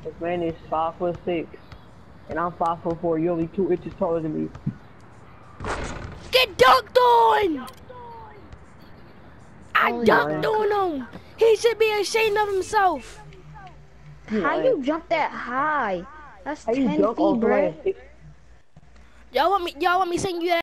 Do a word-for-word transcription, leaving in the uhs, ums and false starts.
This man is five foot six, and I'm five foot four. You're only two inches taller than me. Get dunked on! I Oh, dunked yeah. on him. He should be ashamed of himself. How you jump that high? That's How you ten dunk feet, on bro. somebody? Y'all want me? Y'all want me send you that?